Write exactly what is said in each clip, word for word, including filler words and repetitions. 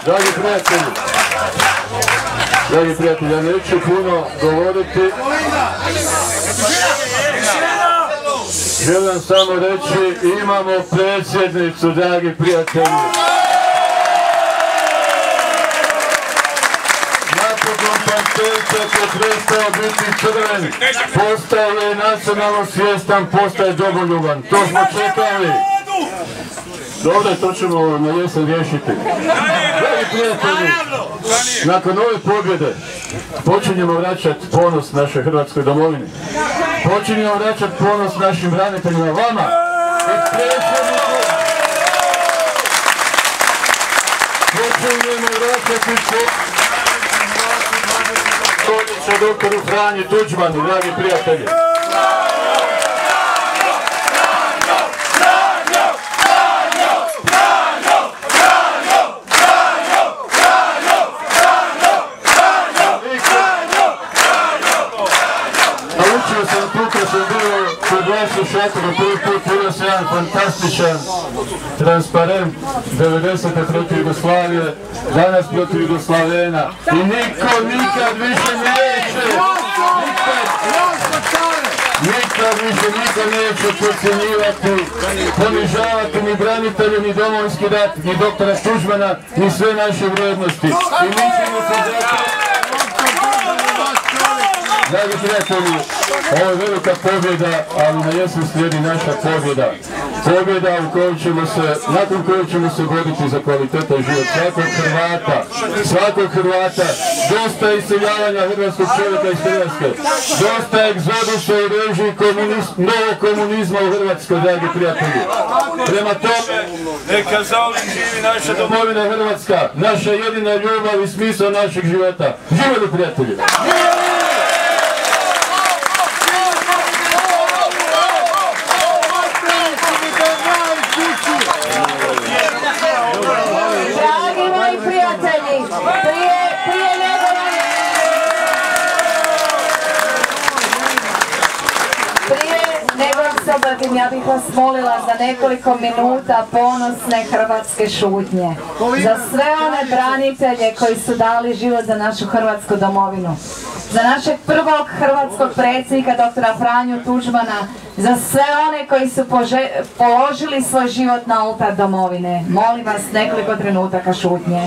Dragi prijatelji, dragi prijatelji, ja neću puno govoriti. Želim samo reći, imamo predsjednicu, dragi prijatelji. Napokon Pantelčak je prestao biti crven, postao je nacionalno svjestan, postaje domoljuban. To smo čekali. Dobro, to ćemo na jesen riješiti. Dragi prijatelji, nakon ove pobjede počinjemo vraćati ponos našoj Hrvatskoj domovini. Počinjemo vraćati ponos našim braniteljima, vama i predsjedniku. Počinjemo vraćati ponos doktoru Franji Tuđmanu, dragi prijatelji. U šatoru prvi put vidio se jedan fantastičan transparent devedesete protiv Jugoslavije, danas protiv Jugoslavena i niko nikad više neće, nikad više niko neće podcjenjivati, ponižavati ni branitelje, ni Domovinski rat, ni doktora Tuđmana, ni sve naše vrijednosti. I mi ćemo se zato... Dragi prijatelji, ovo je velika pobjeda, ali na jesen slijedi naša pobjeda. Pobjeda u kojoj ćemo se, nakon kojoj ćemo se boriti za kvalitetan život svakog Hrvata, svakog Hrvata. Dosta iseljavanja hrvatskog čovjeka iz Hrvatske, dosta egzodusa u režiji novog komunizma u Hrvatskoj, dragi prijatelji. Prema tome, neka zauvijek živi naša domovina Hrvatska, naša jedina ljubav i smisao našeg života. Živjeli prijatelji! Ja bih vas molila za nekoliko minuta ponosne hrvatske šutnje. Za sve one branitelje koji su dali život za našu Hrvatsku domovinu. Za našeg prvog hrvatskog predsjednika, doktora Franju Tuđmana. Za sve one koji su položili svoj život na oltar domovine. Molim vas nekoliko trenutaka šutnje.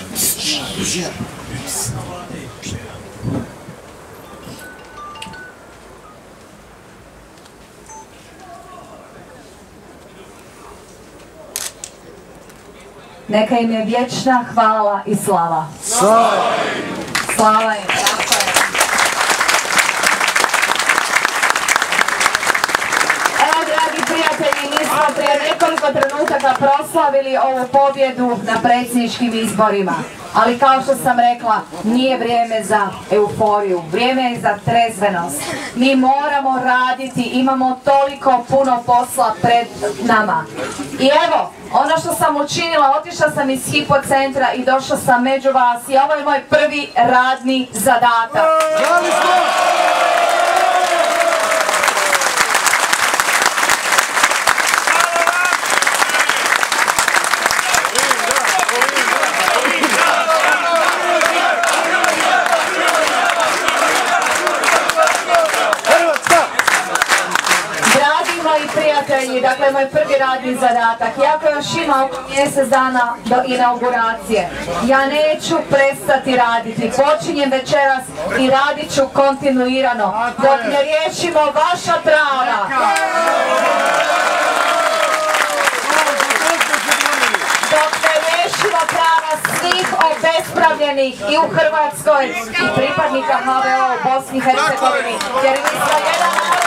Neka im je vječna hvala i slava. Slava im! Slava im! Evo, dragi prijatelji, mi smo prije nekoliko trenutaka proslavili ovu pobjedu na predsjedničkim izborima. Ali kao što sam rekla, nije vrijeme za euforiju, vrijeme je za trezvenost. Mi moramo raditi, imamo toliko puno posla pred nama. I evo, ono što sam učinila, otišla sam iz hipocentra i došla sam među vas i ovo je moj prvi radni zadatak. Prijatelji, dakle moj prvi radni zadatak, iako još ima oko mjesec dana do inauguracije, ja neću prestati raditi, počinjem večeras i radit ću kontinuirano, dok ne riješimo vaša prava. Dok ne riješimo prava svih obespravljenih i u Hrvatskoj i pripadnika ha ve o u Bosni i Hercegovini, jer mi smo jedan narod.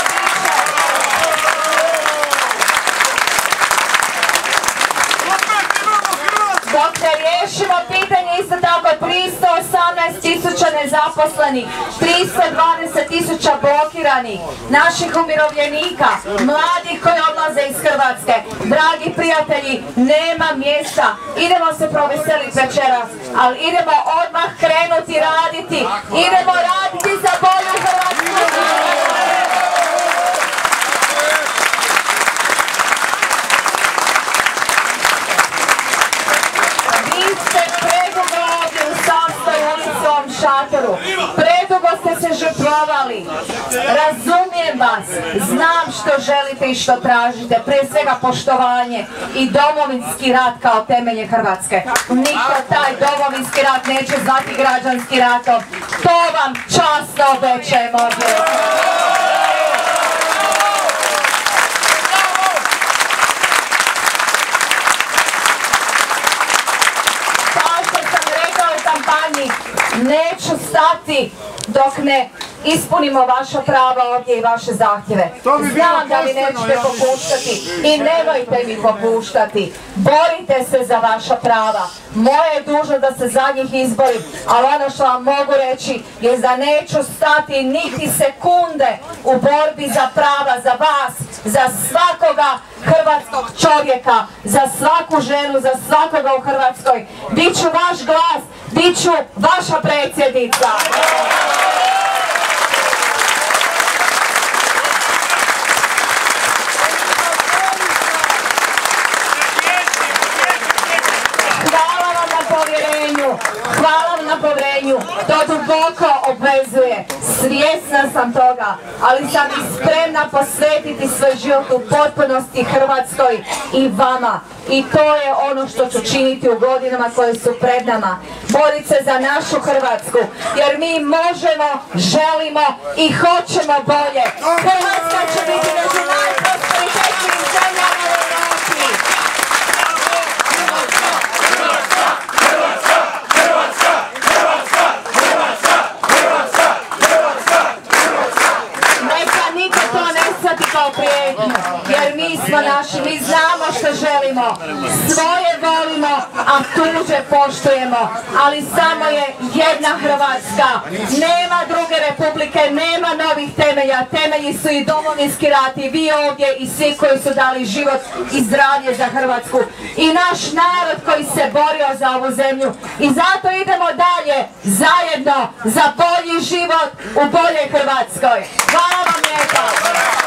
Dok ne riješimo pitanje isto tako tristo osamnaest tisuća nezaposlenih, tristo dvadeset tisuća blokiranih, naših umirovljenika, mladih koji odlaze iz Hrvatske. Dragi prijatelji, nema mjesta. Idemo se proveseliti večeras, ali idemo odmah krenuti raditi. Idemo raditi za bolju Hrvatsku. poštovali. Razumijem vas, znam što želite i što tražite, prije svega poštovanje i domovinski rat kao temelje Hrvatske. Niko taj domovinski rat neće zvati građanski ratom. To vam časno obećajem ovdje. Kao što sam rekla u kampanji, neću stati dok ne ispunimo vaša prava ovdje i vaše zahtjeve. Znam da vi nećete popuštati i nemojte mi popuštati. Borite se za vaša prava. Moje je dužno da se za njih izborim, ali ono što vam mogu reći je da neću stati niti sekunde u borbi za prava, za vas, za svakoga hrvatskog čovjeka, za svaku ženu, za svakoga u Hrvatskoj. Biću vaš glas, biću vaša predsjednica. Hvala vam na povjerenju, to duboko obvezuje, svjesna sam toga, ali sam i spremna posvetiti svoj život u potpunosti Hrvatskoj i vama. I to je ono što ću činiti u godinama koje su pred nama. Boriti se za našu Hrvatsku, jer mi možemo, želimo i hoćemo bolje. Hrvatska će biti među najprosperitetnijim zemljama u Europi. Kao prijetnju, jer mi smo naši, mi znamo što želimo, svoje volimo, a tuđe poštujemo, ali samo je jedna Hrvatska, nema druge republike, nema novih temelja, temelji su i domovinski rat i vi ovdje i svi koji su dali život i zdravlje za Hrvatsku i naš narod koji se borio za ovu zemlju i zato idemo dalje, zajedno, za bolji život u boljoj Hrvatskoj. Hvala vam lijepa!